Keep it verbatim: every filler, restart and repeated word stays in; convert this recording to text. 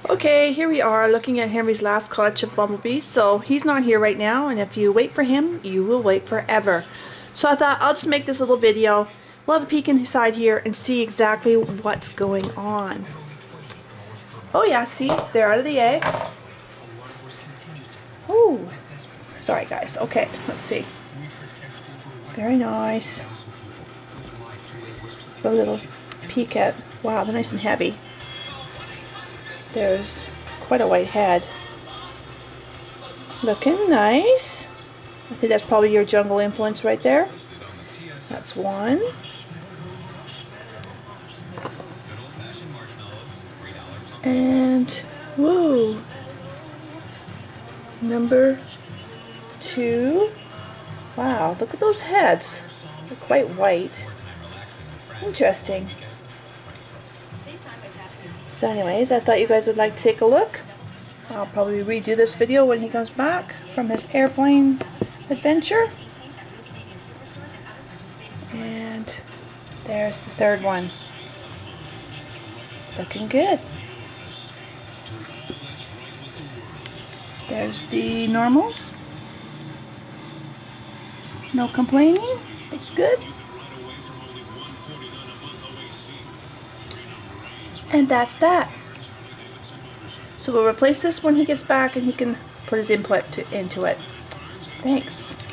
Okay, here we are looking at Henry's last clutch of bumblebees. So he's not here right now, and if you wait for him, you will wait forever. So I thought I'll just make this little video. We'll have a peek inside here and see exactly what's going on. Oh yeah, see, they're out of the eggs. Oh, sorry guys. Okay, let's see. Very nice. A little peek at, wow, they're nice and heavy. There's quite a white head. Looking nice. I think that's probably your jungle influence right there. That's one. And, whoa. Number two. Wow, look at those heads. They're quite white. Interesting. So anyways, I thought you guys would like to take a look. I'll probably redo this video when he comes back from his airplane adventure. And there's the third one. Looking good. There's the normals. No complaining. Looks good. And that's that. So we'll replace this when he gets back and he can put his input to, into it. Thanks.